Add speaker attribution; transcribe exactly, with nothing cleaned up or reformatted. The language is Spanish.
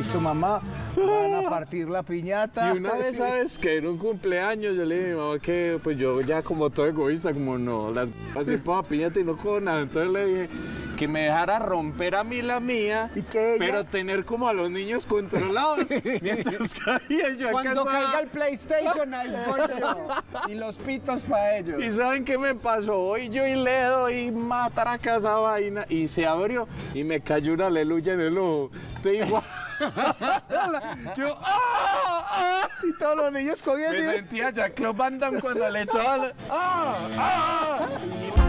Speaker 1: tu mamá, van a partir la piñata.
Speaker 2: Y una vez, ¿sabes que en un cumpleaños yo le dije a mi mamá que pues yo ya como todo egoísta, como no, las así para piñata y no con nada, entonces le dije que me dejara romper a mí la mía,
Speaker 1: ¿Y que ella?
Speaker 2: pero tener como a los niños controlados mientras caía yo
Speaker 3: Cuando
Speaker 2: alcanzaba.
Speaker 3: caiga el PlayStation, ahí voy yo. Y los pitos para ellos.
Speaker 2: ¿Y saben qué me pasó? Hoy yo y le doy matraca a esa vaina y se abrió y me cayó una aleluya en el ojo. Estoy igual. Yo, ¡ah! ¡ah!
Speaker 1: Y todos los niños cogiendo.
Speaker 2: Me
Speaker 1: y-
Speaker 2: sentía Jean-Claude Van Damme cuando le echaba la- ¡ah! ¡ah!